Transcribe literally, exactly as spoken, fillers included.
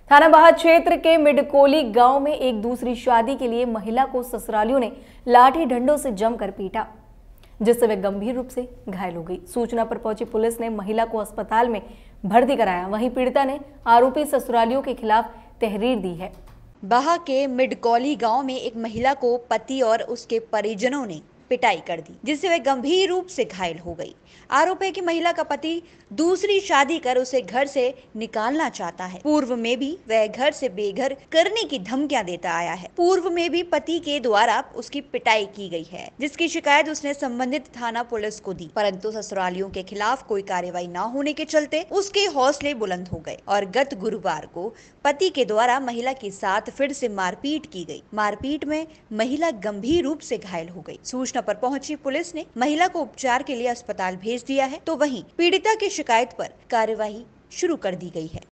थाना बाहा क्षेत्र के मिडकोली गांव में एक दूसरी शादी के लिए महिला को ससुरालियों ने लाठी डंडों से जमकर पीटा, जिससे वे गंभीर रूप से घायल हो गई। सूचना पर पहुंची पुलिस ने महिला को अस्पताल में भर्ती कराया। वहीं पीड़िता ने आरोपी ससुरालियों के खिलाफ तहरीर दी है। बाहा के मिडकोली गांव में एक महिला को पति और उसके परिजनों ने पिटाई कर दी, जिससे वह गंभीर रूप से घायल हो गई। आरोप है कि महिला का पति दूसरी शादी कर उसे घर से निकालना चाहता है। पूर्व में भी वह घर से बेघर करने की धमकियां देता आया है। पूर्व में भी पति के द्वारा उसकी पिटाई की गई है, जिसकी शिकायत उसने संबंधित थाना पुलिस को दी, परंतु ससुरालियों के खिलाफ कोई कार्रवाई न होने के चलते उसके हौसले बुलंद हो गए और गत गुरुवार को पति के द्वारा महिला के साथ फिर से मारपीट की गई। मारपीट में महिला गंभीर रूप से घायल हो गई। सूचना पर पहुंची पुलिस ने महिला को उपचार के लिए अस्पताल भेज दिया है, तो वहीं पीड़िता की शिकायत पर कार्यवाही शुरू कर दी गई है।